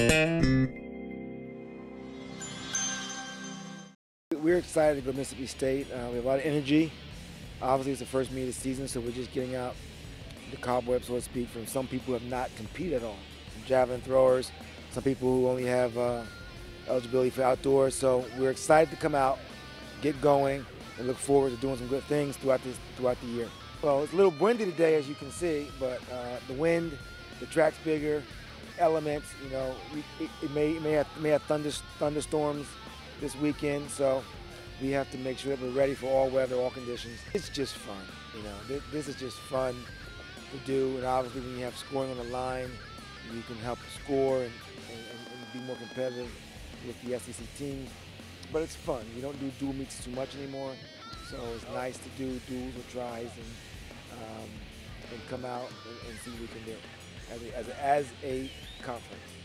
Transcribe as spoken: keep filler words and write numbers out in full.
We're excited to go to Mississippi State. Uh, we have a lot of energy. Obviously, it's the first meet of the season, so we're just getting out the cobweb, so to speak, from some people who have not competed at all. Some javelin throwers, some people who only have uh, eligibility for outdoors. So we're excited to come out, get going, and look forward to doing some good things throughout this throughout the year. Well, it's a little windy today, as you can see, but uh, the wind, the track's bigger, elements. You know, we, it, it may it may have may have thunder, thunderstorms this weekend, so we have to make sure that we're ready for all weather, all conditions. It's just fun, you know. This, this is just fun to do, and obviously when you have scoring on the line, you can help score and, and, and be more competitive with the S E C teams. But it's fun. You don't do dual meets too much anymore, so it's nice to do duels or tries and um, and come out and, and see what we can do as a, as a, as a conference.